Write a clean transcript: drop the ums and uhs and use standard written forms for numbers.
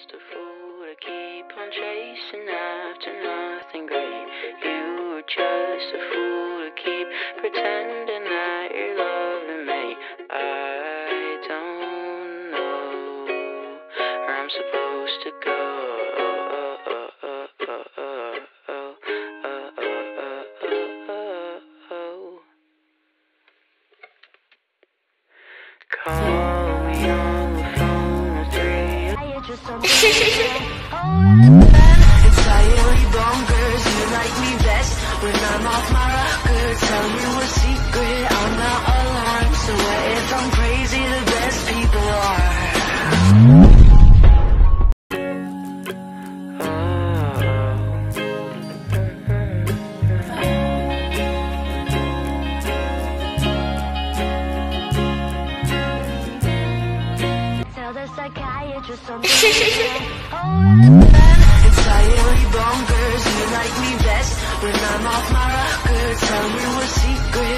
just a fool to keep on chasing after nothing great. You were just a fool to keep pretending that you're loving me. I don't know where I'm supposed to go. Call me on the phone at 3. Entirely bonkers, you like me best when I'm off my rocker. Tell you a secret, I'm not alarmed. So what if I'm crazy? The best people are. Tell the psychiatrist something. Entirely bonkers, you like me best when I'm off my rocker. Tell me a secret.